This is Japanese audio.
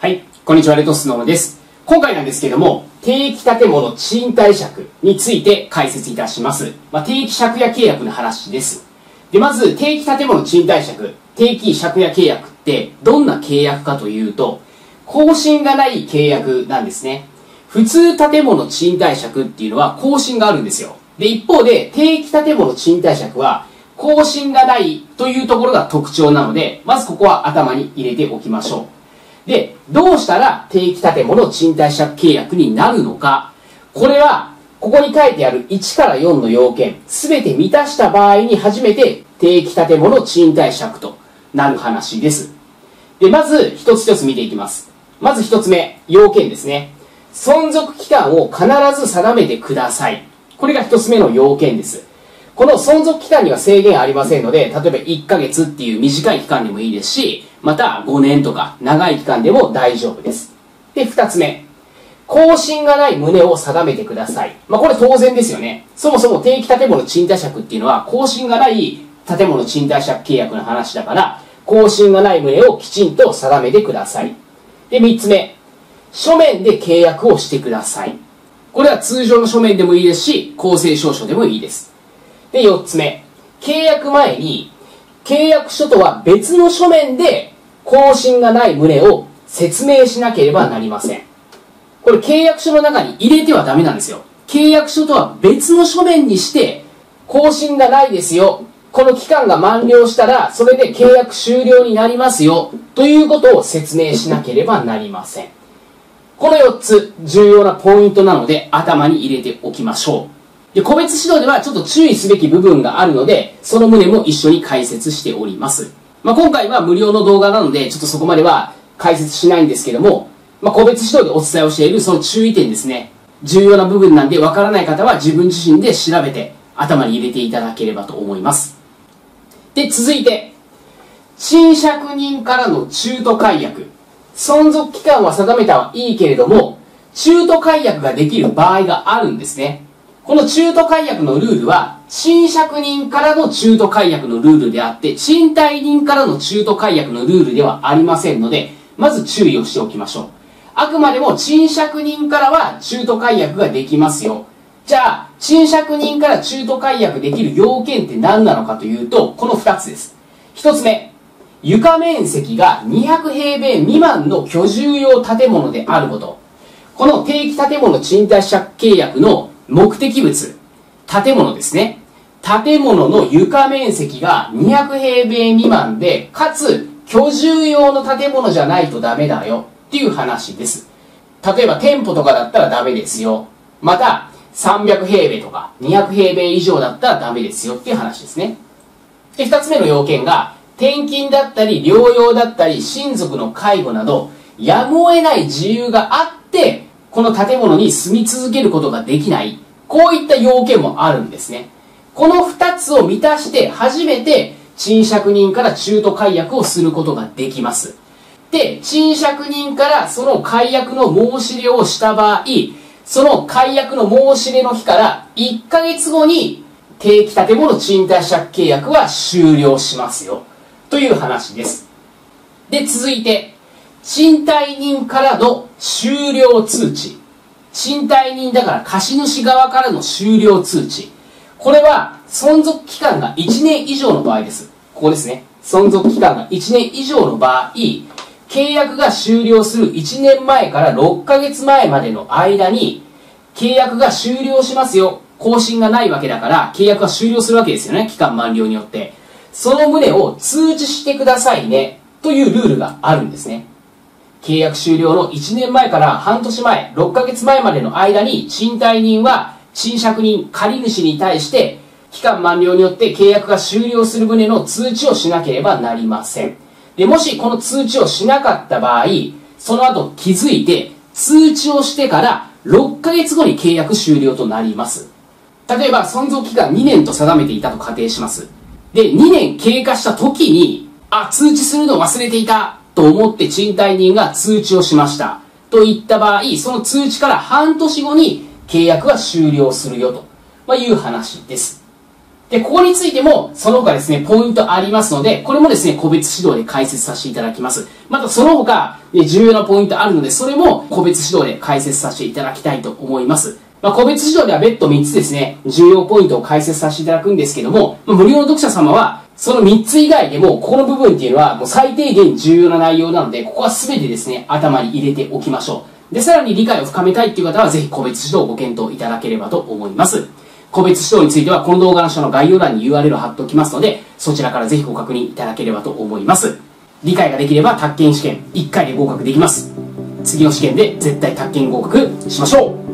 はい、こんにちは、レトスノーノです。今回なんですけども、定期建物賃貸借について解説いたします。定期借家契約の話です。で、まず、定期建物賃貸借、定期借家契約ってどんな契約かというと、更新がない契約なんですね。普通建物賃貸借っていうのは更新があるんですよ。で、一方で、定期建物賃貸借は更新がないというところが特徴なので、まずここは頭に入れておきましょう。で、どうしたら定期建物賃貸借契約になるのか。これは、ここに書いてある1から4の要件、すべて満たした場合に初めて定期建物賃貸借となる話です。で、まず一つ一つ見ていきます。まず一つ目、要件ですね。存続期間を必ず定めてください。これが一つ目の要件です。この存続期間には制限ありませんので、例えば1ヶ月っていう短い期間でもいいですし、また5年とか長い期間でも大丈夫です。で、2つ目。更新がない旨を定めてください。これ当然ですよね。そもそも定期建物賃貸借っていうのは更新がない建物賃貸借契約の話だから、更新がない旨をきちんと定めてください。で、3つ目。書面で契約をしてください。これは通常の書面でもいいですし、公正証書でもいいです。で、4つ目。契約前に、契約書とは別の書面で更新がない旨を説明しなければなりません。これ契約書の中に入れてはダメなんですよ。契約書とは別の書面にして、更新がないですよ。この期間が満了したら、それで契約終了になりますよ。ということを説明しなければなりません。この4つ重要なポイントなので頭に入れておきましょう。で、個別指導ではちょっと注意すべき部分があるので、その旨も一緒に解説しております。今回は無料の動画なので、ちょっとそこまでは解説しないんですけども、個別指導でお伝えをしているその注意点ですね。重要な部分なんでわからない方は自分自身で調べて頭に入れていただければと思います。で、続いて、賃借人からの中途解約。存続期間は定めたはいいけれども、中途解約ができる場合があるんですね。この中途解約のルールは、賃借人からの中途解約のルールであって、賃貸人からの中途解約のルールではありませんので、まず注意をしておきましょう。あくまでも賃借人からは中途解約ができますよ。じゃあ、賃借人から中途解約できる要件って何なのかというと、この2つです。1つ目、床面積が200平米未満の居住用建物であること。この定期建物賃貸借契約の目的物、建物ですね。建物の床面積が200平米未満で、かつ居住用の建物じゃないとダメだよっていう話です。例えば店舗とかだったらダメですよ。また300平米とか200平米以上だったらダメですよっていう話ですね。で、2つ目の要件が、転勤だったり療養だったり親族の介護などやむを得ない自由があってこの建物に住み続けることができない、こういった要件もあるんですね。この2つを満たして初めて賃借人から中途解約をすることができます。で、賃借人からその解約の申し入れをした場合、その解約の申し入れの日から1ヶ月後に定期建物賃貸借契約は終了しますよという話です。で、続いて、賃貸人からの終了通知。賃貸人だから貸主側からの終了通知。これは存続期間が1年以上の場合です。ここですね。存続期間が1年以上の場合、契約が終了する1年前から6ヶ月前までの間に、契約が終了しますよ。更新がないわけだから、契約が終了するわけですよね。期間満了によって。その旨を通知してくださいねというルールがあるんですね。契約終了の1年前から半年前、6ヶ月前までの間に賃貸人は賃借人、借主に対して期間満了によって契約が終了する旨の通知をしなければなりません。で、もしこの通知をしなかった場合、その後気づいて通知をしてから6ヶ月後に契約終了となります。例えば存続期間2年と定めていたと仮定します。で、2年経過した時に、通知するのを忘れていたと思って賃貸人が通知をしました。といった場合、その通知から半年後に契約は終了するよという話です。 で、ここについても、その他ですね、ポイントありますので、これもですね、個別指導で解説させていただきます。また、その他、重要なポイントあるので、それも個別指導で解説させていただきたいと思います。個別指導では別途3つですね、重要ポイントを解説させていただくんですけども、無料の読者様は、その3つ以外でも、ここの部分っていうのは、もう最低限重要な内容なので、ここは全てですね、頭に入れておきましょう。で、さらに理解を深めたいっていう方は、ぜひ個別指導をご検討いただければと思います。個別指導については、この動画の下の概要欄に URL を貼っておきますので、そちらからぜひご確認いただければと思います。理解ができれば、宅建試験1回で合格できます。次の試験で絶対宅建合格しましょう。